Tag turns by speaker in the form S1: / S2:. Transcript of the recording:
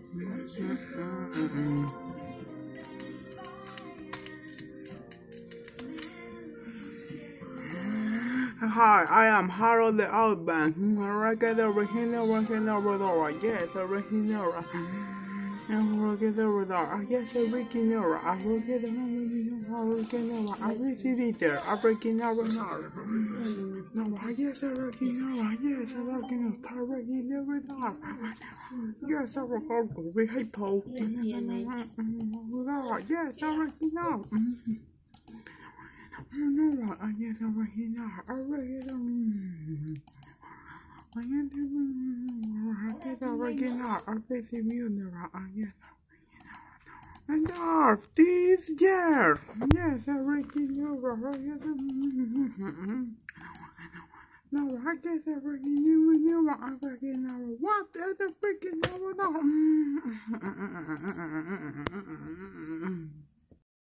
S1: Hi, I am Harold the Outback. I get original, yes, original. And we'll get over there. Yes, original. I will get original. I will see there. Original. No, yes, original. Yes, original. Original. Yes, I will go. We hate Paul. Yes, original. No, I guess original. And this year, yes, original. No, I guess original. What? The freaking